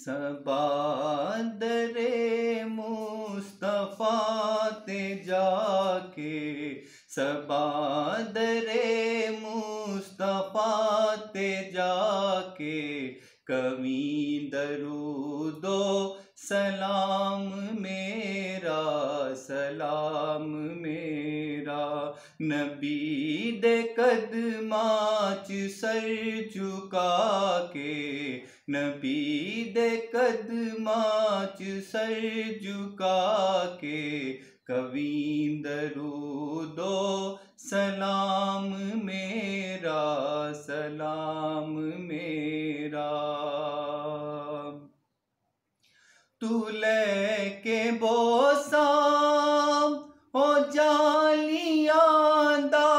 सबादरे मुस्तफा ते जाके, सबादरे मुस्तफा ते जाके, कभी दरूदो सलाम मेरा, सलाम मेरा। नबी दे कदमां च सर झुका के, नबी दे कदमां च सर झुका के, कभी दरूदो सलाम मेरा, सलाम मेरा। तू लेके बोसा ओ जालियां दा,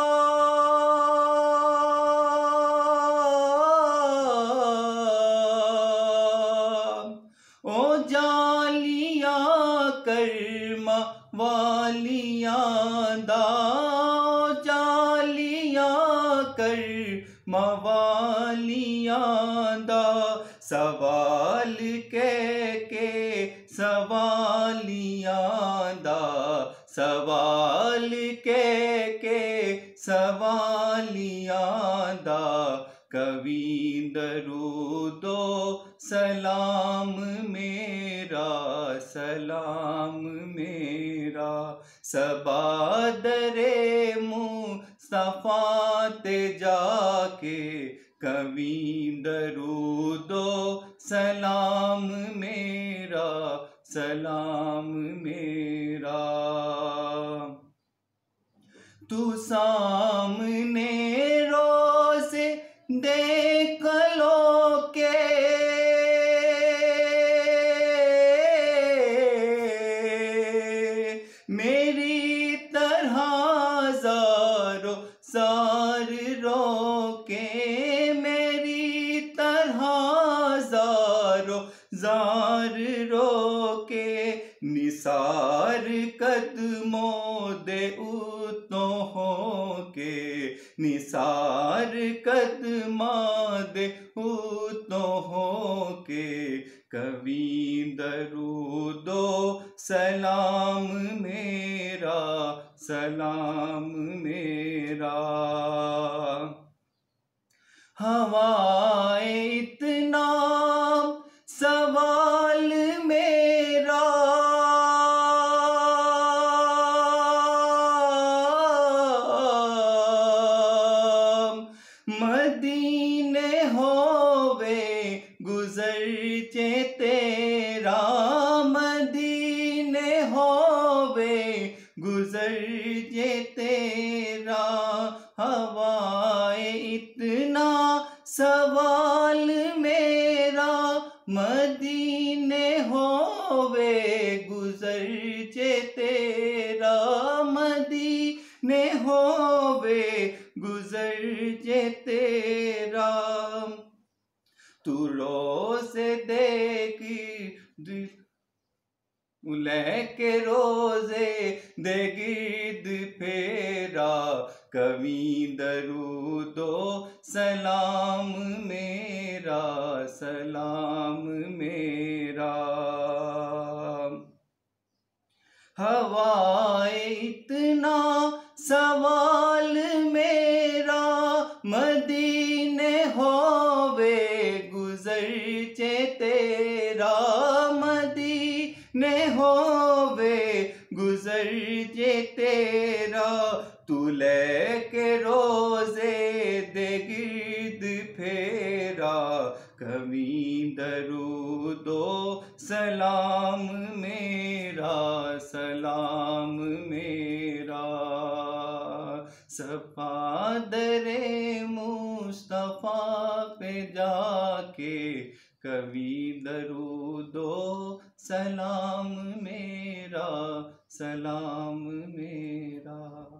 ओ जालियां कर्मा वालियां दा, जालियां कर्मा वालियां दा। सवाल के सवालियां दा, सवाल के सवालियां दा। कभी दरूदो सलाम मेरा, सलाम मेरा। सबादरे मुस्तफा ते जाके, कभी दरूदो सलाम मेरा, सलाम मेरा। तू सामने रोज़े देख लो के, मेरी तरह ज़ारो ज़ार रोके, मेरी तरह ज़ारो ज़ार रोके। निसार कदमों दे उतो होके, निसार कदमां दे उतो होके, कभी दरूदो सलाम मेरा, सलाम मेरा। हवाए इतना सवाल मेरा, मदीने होवे गुजरचे तेरा, मदीने होवे गुजरचे तेरा। हवाए इतना सवाल मेरा, मदीने होवे गुजरचे तेरा, मदीने होवे गुजरचे तेरा। तू रोज़े देगी लेके रोज़े दे गिर्द फेरा, कभी दरूदो सलाम मेरा, सलाम मेरा। हवाए इतना सवाल मेरा, मदीने होवे गुजरचे तेरा, मदीने होवे गुजरचे तेरा। तू लेके रोज़े दे गिर्द फेरा, कभी दरूदो सलाम मेरा, सलाम मेरा। सबादरे मुस्तफा पे जाके, कभी दरूदो सलाम मेरा, सलाम मेरा।